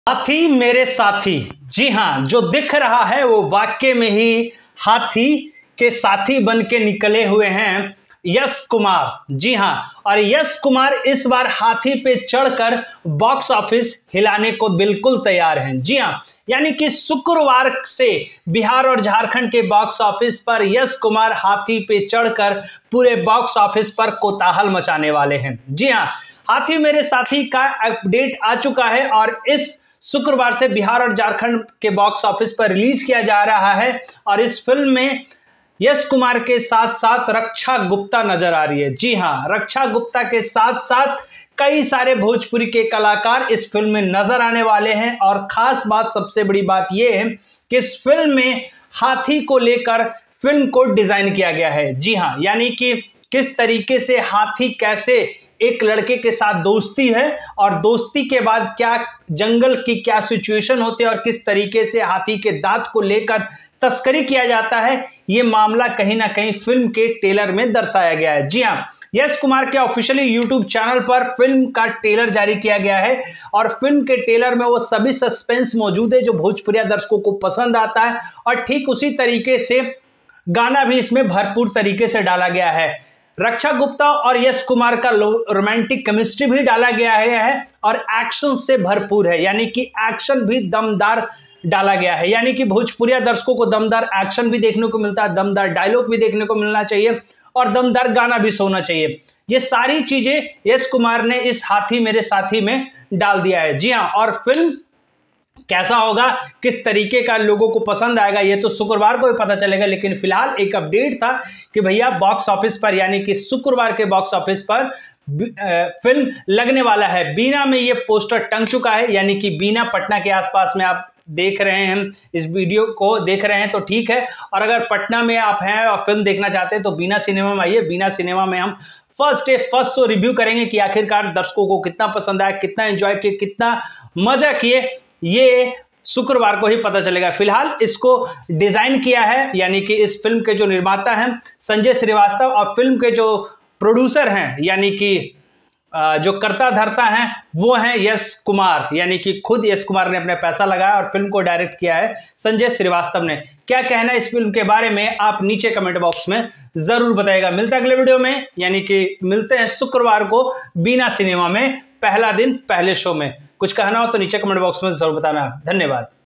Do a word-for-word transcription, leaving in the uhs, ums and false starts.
हाथी मेरे साथी। जी हाँ, जो दिख रहा है वो वाक्य में ही हाथी के साथी बन के निकले हुए हैं यश कुमार। जी हाँ, और यश कुमार इस बार हाथी पे चढ़कर बॉक्स ऑफिस हिलाने को बिल्कुल तैयार हैं। जी हाँ, यानी कि शुक्रवार से बिहार और झारखंड के बॉक्स ऑफिस पर यश कुमार हाथी पे चढ़कर पूरे बॉक्स ऑफिस पर कोताहल मचाने वाले हैं। जी हाँ, हाथी मेरे साथी का अपडेट आ चुका है और इस शुक्रवार से बिहार और झारखंड के बॉक्स ऑफिस पर रिलीज किया जा रहा है। और इस फिल्म में यश कुमार के साथ साथ रक्षा गुप्ता नजर आ रही है। जी हाँ, रक्षा गुप्ता के साथ साथ कई सारे भोजपुरी के कलाकार इस फिल्म में नजर आने वाले हैं। और खास बात, सबसे बड़ी बात यह है कि इस फिल्म में हाथी को लेकर फिल्म को डिजाइन किया गया है। जी हाँ, यानी कि किस तरीके से हाथी कैसे एक लड़के के साथ दोस्ती है और दोस्ती के बाद क्या जंगल की क्या सिचुएशन होती है और किस तरीके से हाथी के दांत को लेकर तस्करी किया जाता है, ये मामला कहीं ना कहीं फिल्म के ट्रेलर में दर्शाया गया है। जी हाँ, यश कुमार के ऑफिशियली यूट्यूब चैनल पर फिल्म का ट्रेलर जारी किया गया है और फिल्म के ट्रेलर में वो सभी सस्पेंस मौजूद है जो भोजपुरिया दर्शकों को पसंद आता है। और ठीक उसी तरीके से गाना भी इसमें भरपूर तरीके से डाला गया है। रक्षा गुप्ता और यश कुमार का रोमांटिक केमिस्ट्री भी डाला गया है और एक्शन से भरपूर है, यानी कि एक्शन भी दमदार डाला गया है। यानी कि भोजपुरिया दर्शकों को दमदार एक्शन भी देखने को मिलता है, दमदार डायलॉग भी देखने को मिलना चाहिए और दमदार गाना भी सोना चाहिए। ये सारी चीजें यश कुमार ने इस हाथी मेरे साथी में डाल दिया है। जी हाँ, और फिल्म कैसा होगा, किस तरीके का लोगों को पसंद आएगा, ये तो शुक्रवार को ही पता चलेगा। लेकिन फिलहाल एक अपडेट था कि भैया बॉक्स ऑफिस पर, यानी कि शुक्रवार के बॉक्स ऑफिस पर फिल्म लगने वाला है। बीना में ये पोस्टर टंग चुका है, यानी कि बीना पटना के आसपास में आप देख रहे हैं, इस वीडियो को देख रहे हैं तो ठीक है। और अगर पटना में आप हैं और फिल्म देखना चाहते हैं तो बीना सिनेमा में आइए। बीना सिनेमा में हम first day first show review करेंगे कि आखिरकार दर्शकों को कितना पसंद आया, कितना एंजॉय किए, कितना मजा किए, ये शुक्रवार को ही पता चलेगा। फिलहाल इसको डिजाइन किया है, यानी कि इस फिल्म के जो निर्माता हैं संजय श्रीवास्तव और फिल्म के जो प्रोड्यूसर हैं, यानी कि जो कर्ता धर्ता हैं वो हैं यश कुमार, यानी कि खुद यश कुमार ने अपने पैसा लगाया और फिल्म को डायरेक्ट किया है संजय श्रीवास्तव ने। क्या कहना है इस फिल्म के बारे में आप नीचे कमेंट बॉक्स में जरूर बताइएगा। मिलता है अगले वीडियो में, यानी कि मिलते हैं शुक्रवार को बीना सिनेमा में, पहला दिन पहले शो में। कुछ कहना हो तो नीचे कमेंट बॉक्स में जरूर बताना। धन्यवाद।